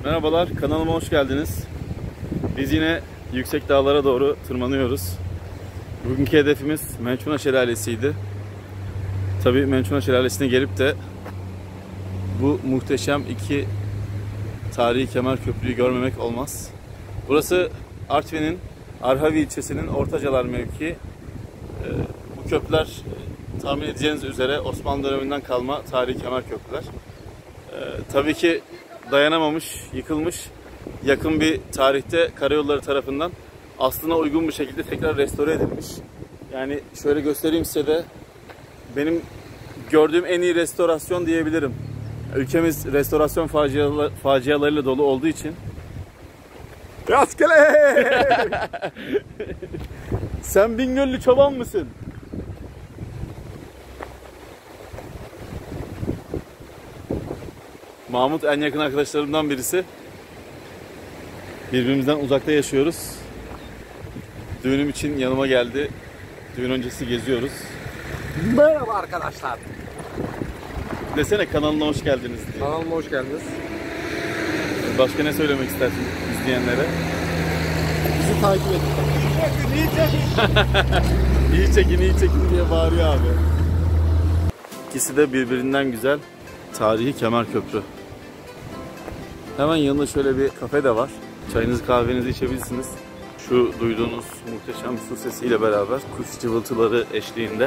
Merhabalar, kanalıma hoş geldiniz. Biz yine yüksek dağlara doğru tırmanıyoruz. Bugünkü hedefimiz Mençuna Şelalesi'ydi. Tabii Mençuna Şelalesi'ne gelip de bu muhteşem iki tarihi kemer köprüyü görmemek olmaz. Burası Artvin'in Arhavi ilçesinin Ortacalar mevkii. Bu köprüler tahmin edeceğiniz üzere Osmanlı döneminden kalma tarihi kemer köprüler. Tabii ki dayanamamış, yıkılmış. Yakın bir tarihte karayolları tarafından aslına uygun bir şekilde tekrar restore edilmiş. Yani şöyle göstereyim size de, benim gördüğüm en iyi restorasyon diyebilirim. Ülkemiz restorasyon facialarıyla dolu olduğu için. Rastgele! Sen Bingöllü çoban mısın? Mahmut en yakın arkadaşlarımdan birisi. Birbirimizden uzakta yaşıyoruz. Düğünüm için yanıma geldi. Düğün öncesi geziyoruz. Merhaba arkadaşlar. Desene, kanalına hoş geldiniz diye. Kanalıma hoş geldiniz. Başka ne söylemek istersin izleyenlere? Bizi takip edin. İyi çekin, iyi çekin diye bağırıyor abi. İkisi de birbirinden güzel tarihi kemer köprü. Hemen yanında şöyle bir kafe de var. Çayınızı kahvenizi içebilirsiniz. Şu duyduğunuz muhteşem su sesiyle beraber kuş cıvıltıları eşliğinde.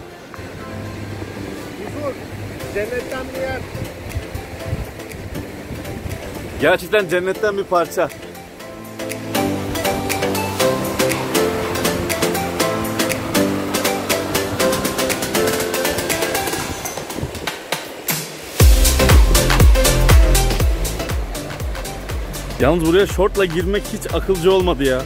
Cennetten bir yer. Gerçekten cennetten bir parça. Yalnız buraya şortla girmek hiç akılcı olmadı ya.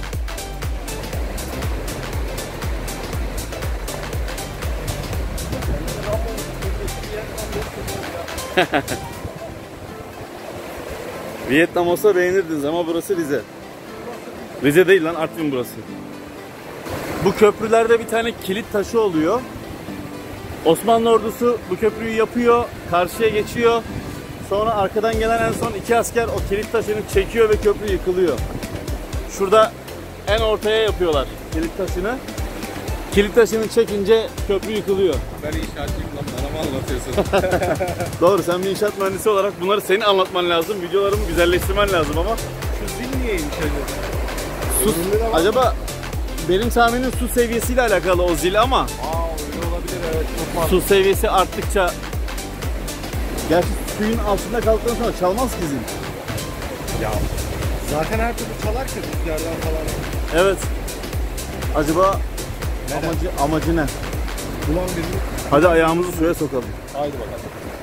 Vietnam olsa beğenirdiniz ama burası Rize. Rize değil lan, Artvin burası. Bu köprülerde bir tane kilit taşı oluyor. Osmanlı ordusu bu köprüyü yapıyor, karşıya geçiyor. Sonra arkadan gelen en son iki asker o kilit taşını çekiyor ve köprü yıkılıyor. Şurada en ortaya yapıyorlar kilit taşını. Kilit taşını çekince köprü yıkılıyor. Ben inşaatçıyım lan, bana mı anlatıyorsun? Doğru, sen bir inşaat mühendisi olarak bunları senin anlatman lazım. Videolarımı güzelleştirmen lazım ama. Şu zil niyeymiş acaba? Acaba benim tahminim su seviyesiyle alakalı o zil ama. Öyle olabilir, evet, çok mantıklı. Su seviyesi arttıkça, gerçi suyun altında kaldıktan sonra çalmaz ki zil. Ya zaten her türlü çalar ki rüzgardan falan. Evet. Acaba amacı ne? Bulan birini. Hadi ayağımızı suya sokalım. Haydi bakalım.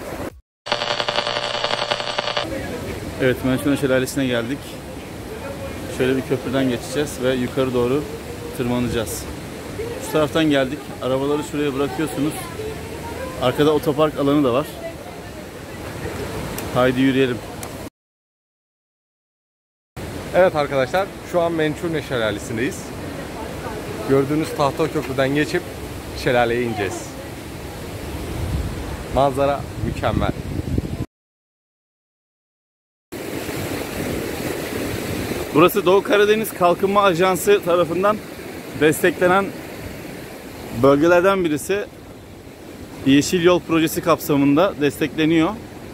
Evet, Mençuna Şelalesi'ne geldik. Şöyle bir köprüden geçeceğiz ve yukarı doğru tırmanacağız. Şu taraftan geldik. Arabaları şuraya bırakıyorsunuz. Arkada otopark alanı da var. Haydi yürüyelim. Evet arkadaşlar, şu an Mençuna Şelalesi'ndeyiz. Gördüğünüz tahta köprüden geçip şelaleye ineceğiz. Manzara mükemmel. Burası Doğu Karadeniz Kalkınma Ajansı tarafından desteklenen bölgelerden birisi. Yeşil Yol projesi kapsamında destekleniyor.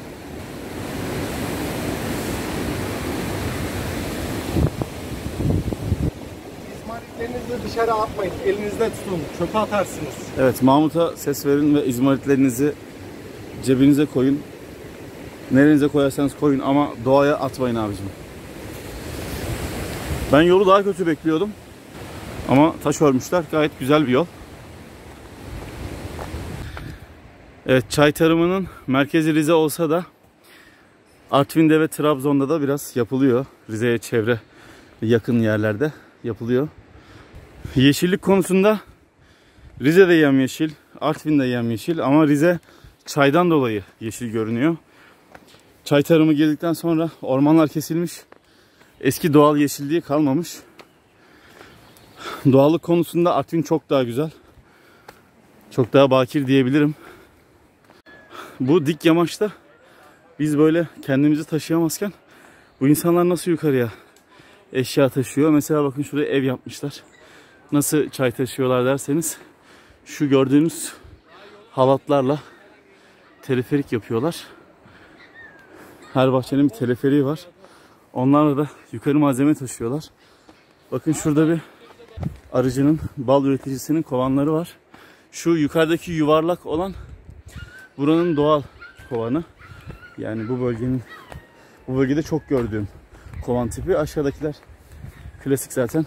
İzmaritlerinizi dışarı atmayın, elinizde tutun, çöpe atarsınız. Evet, Mahmut'a ses verin ve izmaritlerinizi cebinize koyun. Nerenize koyarsanız koyun ama doğaya atmayın abicim. Ben yolu daha kötü bekliyordum. Ama taş örmüşler. Gayet güzel bir yol. Evet, çay tarımının merkezi Rize olsa da Artvin'de ve Trabzon'da da biraz yapılıyor. Rize'ye çevre yakın yerlerde yapılıyor. Yeşillik konusunda Rize'de yemyeşil, Artvin'de yemyeşil ama Rize çaydan dolayı yeşil görünüyor. Çay tarımı girdikten sonra ormanlar kesilmiş. Eski doğal yeşilliği kalmamış. Doğallık konusunda Artvin çok daha güzel. Çok daha bakir diyebilirim. Bu dik yamaçta biz böyle kendimizi taşıyamazken Bu insanlar nasıl yukarıya eşya taşıyor? Mesela bakın şuraya ev yapmışlar. Nasıl çay taşıyorlar derseniz şu gördüğünüz halatlarla teleferik yapıyorlar. Her bahçenin bir teleferiği var. Onlarla da yukarı malzeme taşıyorlar. Bakın şurada bir arıcının, bal üreticisinin kovanları var. Şu yukarıdaki yuvarlak olan buranın doğal kovanı. Yani bu bölgede çok gördüğüm kovan tipi. Aşağıdakiler klasik zaten.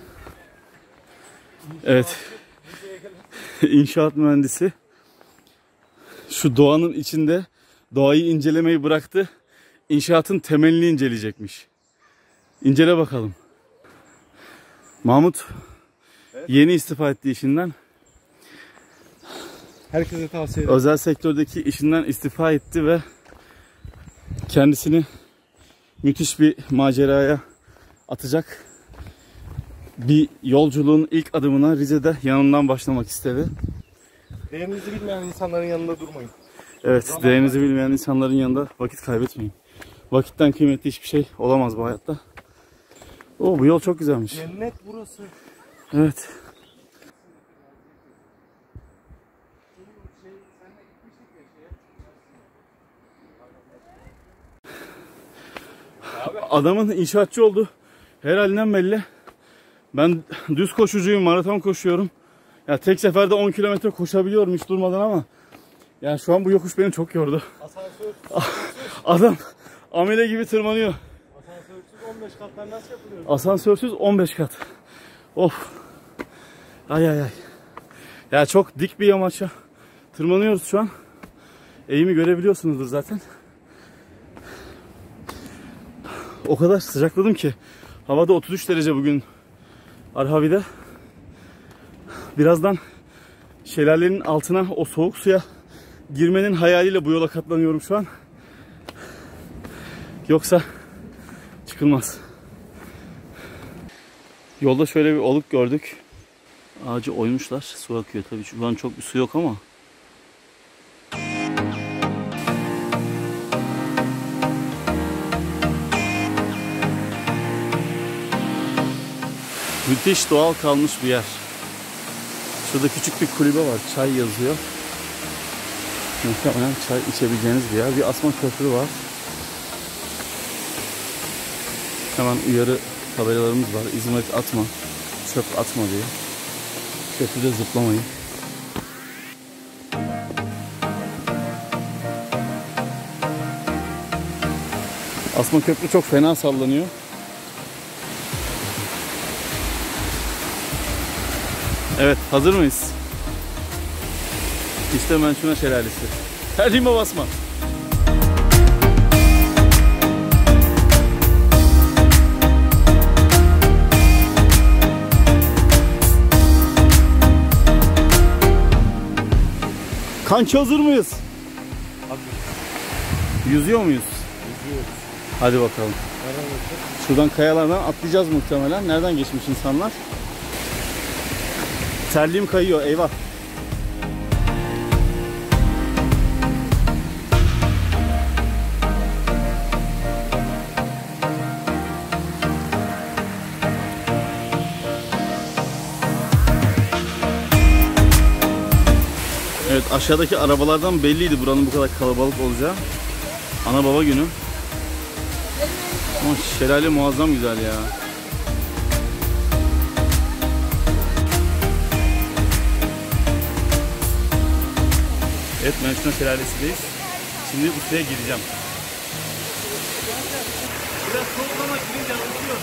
Evet. İnşaat mühendisi şu doğanın içinde doğayı incelemeyi bıraktı. İnşaatın temelini inceleyecekmiş. İncele bakalım. Mahmut yeni istifa etti işinden. Herkese tavsiye ederim. Özel sektördeki işinden istifa etti ve kendisini müthiş bir maceraya atacak bir yolculuğun ilk adımına Rize'de yanından başlamak istedi. Değerinizi bilmeyen insanların yanında durmayın. Evet, değerinizi bilmeyen insanların yanında vakit kaybetmeyin. Vakitten kıymetli hiçbir şey olamaz bu hayatta. Oo, bu yol çok güzelmiş. Cennet burası. Evet. Adamın inşaatçı oldu. Her halinden belli. Ben düz koşucuyum, maraton koşuyorum. Ya tek seferde 10 kilometre koşabiliyorum hiç durmadan ama yani şu an bu yokuş beni çok yordu. Adam amele gibi tırmanıyor. Asansörsüz 15 katlar nasıl yapılıyor? Asansörsüz 15 kat. Of. Ay ay ay. Ya çok dik bir yamaça tırmanıyoruz şu an. Eğimi görebiliyorsunuzdur zaten. O kadar sıcakladım ki. Havada 33 derece bugün Arhavi'de. Birazdan şelalenin altına o soğuk suya girmenin hayaliyle bu yola katlanıyorum şu an. Yoksa çıkılmaz. Yolda şöyle bir oluk gördük. Ağacı oymuşlar. Su akıyor tabii. Şu an çok bir su yok ama. Müthiş doğal kalmış bir yer. Şurada küçük bir kulübe var. Çay yazıyor. Muhtemelen çay içebileceğiniz bir yer. Bir asma köprü var. Hemen uyarı tabelalarımız var. İzmarit atma, çöp atma diye. Köprüde zıplamayın. Asma köprü çok fena sallanıyor. Evet, hazır mıyız? İşte Mençuna Şelalesi. Terliğime basma. Kanki hazır mıyız? Hazır. Yüzüyor muyuz? Yüzüyoruz. Hadi bakalım. Şuradan kayalardan atlayacağız muhtemelen. Nereden geçmiş insanlar? Terliğim kayıyor, eyvah. Evet, aşağıdaki arabalardan belliydi buranın bu kadar kalabalık olacağı. Ana baba günü. Ama şelale muazzam güzel ya. Evet, Mençuna Şelalesi'ndeyiz. Şimdi bu suya gireceğim. Biraz soğuk ama girince alışıyor.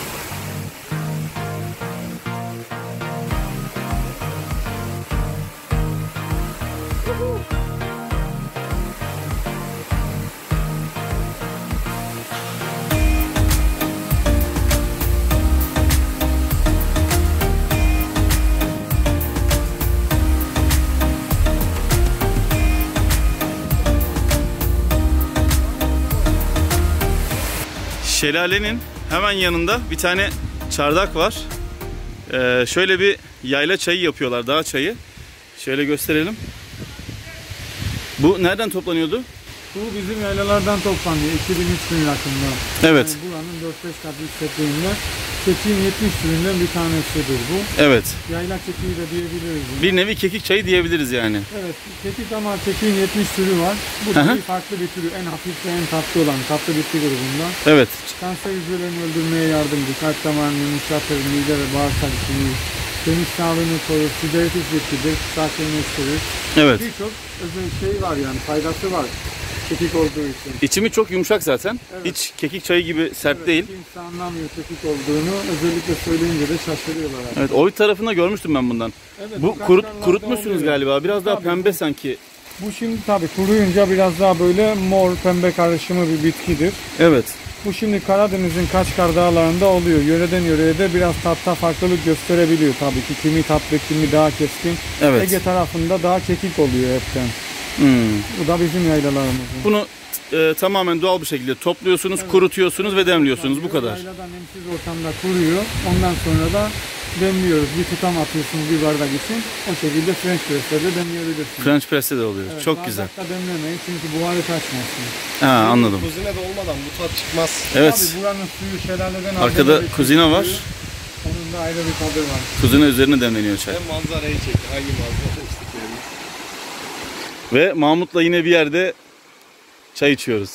Şelalenin hemen yanında bir tane çardak var. Şöyle bir yayla çayı yapıyorlar, dağ çayı. Şöyle gösterelim. Bu nereden toplanıyordu? Bu bizim yaylalardan toplanıyor. 2000-3000 rakımda. Evet. Yani buranın 4-5 kat yüksekliğinde. Kekiğin 70 türünden bir tanesidir bu. Evet. Yayla kekiği de diyebiliriz buna. Bir nevi kekik çayı diyebiliriz yani. Evet. Kekik ama kekiğin 70 türü var. Bu da bir farklı bir türü. En hafif ve en tatlı olan tatlı bitki grubundan. Evet. Kanser hücrelerini öldürmeye yardımcı. Kalp damarını yumuşatır, mide ve bağırsak işini, kemik sağlığını korur, sideritis bitkidir, sakinleştirir. Evet. Birçok özel şey var yani faydası var. Kekik olduğu için. İçimi çok yumuşak zaten. Evet. Hiç kekik çayı gibi sert Evet, değil. kimse anlamıyor kekik olduğunu. Özellikle söyleyince de şaşırıyorlar. Evet, oy tarafında görmüştüm ben bundan. Evet, Bu kurutmuşsunuz galiba. Biraz daha pembe sanki. Bu şimdi tabii kuruyunca biraz daha böyle mor pembe karışımı bir bitkidir. Evet. Bu şimdi Karadeniz'in Kaçkar Dağları'nda oluyor. Yöreden yöreye de biraz tatta farklılık gösterebiliyor tabii ki. Kimi tatlı, kimi daha keskin. Evet. Ege tarafında daha kekik oluyor hepten. Bu da bizim yaylalarımız. Bunu tamamen doğal bir şekilde topluyorsunuz, kurutuyorsunuz ve demliyorsunuz. Bu kadar. Yayladan nemsiz ortamda kuruyor. Ondan sonra da demliyoruz. Bir tutam atıyorsunuz bir bardak için. O şekilde French press'te de demleyebilirsiniz. French press'te de oluyor. Evet, çok güzel. bardakta demlemeyin çünkü buharı kaçmasın. Ha, anladım. Kuzine de olmadan bu tat çıkmaz. Evet. Tabii buranın suyu şelaleden Arkada aldığımız kuzine var. suyu, onun da ayrı bir tadı var. Kuzine üzerine demleniyor çay. Hem manzarayı çekti. Hangi manzara içtiklerimiz. Ve Mahmut'la yine bir yerde çay içiyoruz.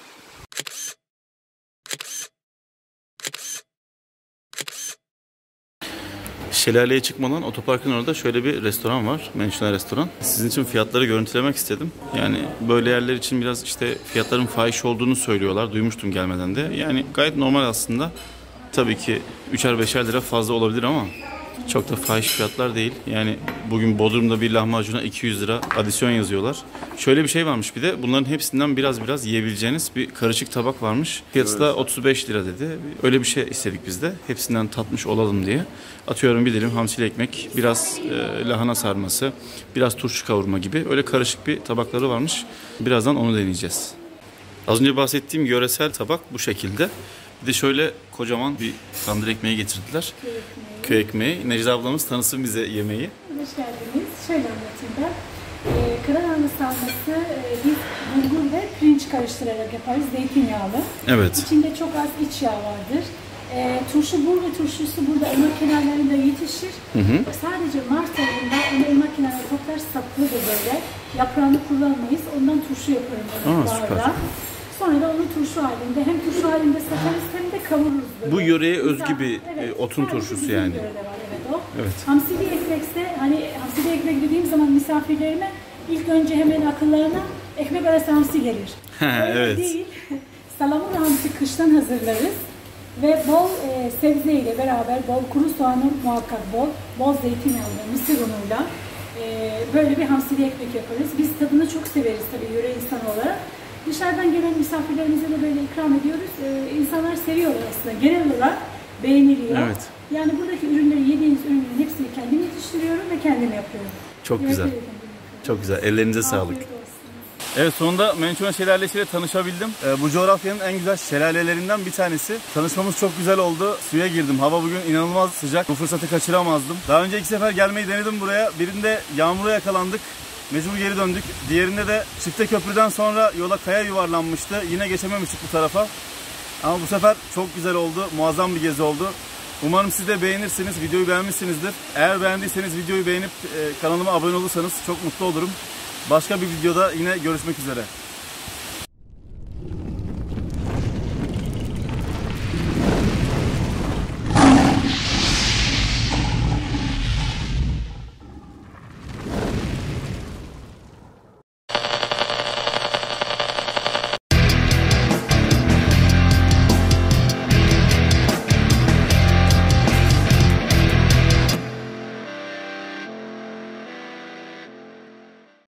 Şelaleye çıkmadan otoparkın orada şöyle bir restoran var. Mençuna restoran. Sizin için fiyatları görüntülemek istedim. Yani böyle yerler için biraz işte fiyatların fahiş olduğunu söylüyorlar. Duymuştum gelmeden de. Yani gayet normal aslında. Tabii ki 3'er 5'er lira fazla olabilir ama çok da fahiş fiyatlar değil. Yani bugün Bodrum'da bir lahmacuna 200 lira adisyon yazıyorlar. Şöyle bir şey varmış bir de. Bunların hepsinden biraz yiyebileceğiniz bir karışık tabak varmış. Fiyatı da 35 lira dedi. Öyle bir şey istedik biz de. Hepsinden tatmış olalım diye. Atıyorum bir dilim hamsili ekmek, biraz lahana sarması, biraz turşu kavurma gibi. Öyle karışık bir tabakları varmış. Birazdan onu deneyeceğiz. Az önce bahsettiğim yöresel tabak bu şekilde. Bir de şöyle kocaman bir tandır ekmeği getirdiler. Köy ekmeği. Necla ablamız tanısın bize yemeği. Hoş geldiniz. Şöyle anlatayım ben. Karalahana sarması biz bulgur ve pirinç karıştırarak yaparız. Zeytinyağlı. Evet. İçinde çok az iç yağ vardır. Turşu bur ve turşusu burada ırmak kenarlarında yetişir. Sadece Mart ayında onu ırmak kenarında toplar, saplıdır böyle. Yaprağını kullanmayız. Ondan turşu yaparım. Süper. Sonra da onu turşu halinde hem turşu halinde satarız hem de kavururuz. Böyle. Bu yöreye özgü bir otun turşusu bizim yani. yörede var, evet o. Evet. Hamsili ekmekse hani hamsili ekmek dediğim zaman misafirlerime ilk önce hemen akıllarına ekmek arası hamsi gelir. Öyle Evet. değil. Salamura hamsi kıştan hazırlarız. Ve bol sebzeyle beraber bol kuru soğanı muhakkak bol zeytinyağlı, mısır unuyla böyle bir hamsili ekmek yaparız. Biz tadını çok severiz tabii yöre insanı olarak. Dışarıdan gelen misafirlerimize de böyle ikram ediyoruz. İnsanlar seviyorlar aslında. Genel olarak beğeniliyor. Evet. Yani buradaki ürünleri, yediğiniz ürünlerin hepsini kendim yetiştiriyorum ve kendim yapıyorum. Çok güzel. Çok güzel. Ellerinize sağlık. Evet, sonunda Mençuna Şelalesi ile tanışabildim. Bu coğrafyanın en güzel şelalelerinden bir tanesi. Tanışmamız çok güzel oldu. Suya girdim. Hava bugün inanılmaz sıcak. Bu fırsatı kaçıramazdım. Daha önce 2 sefer gelmeyi denedim buraya. Birinde yağmura yakalandık. Mecbur geri döndük. Diğerinde de Çifte Köprü'den sonra yola kaya yuvarlanmıştı. Yine geçememiştik bu tarafa. Ama bu sefer çok güzel oldu. Muazzam bir gezi oldu. Umarım siz de beğenirsiniz. Videoyu beğenmişsinizdir. Eğer beğendiyseniz videoyu beğenip kanalıma abone olursanız çok mutlu olurum. Başka bir videoda yine görüşmek üzere.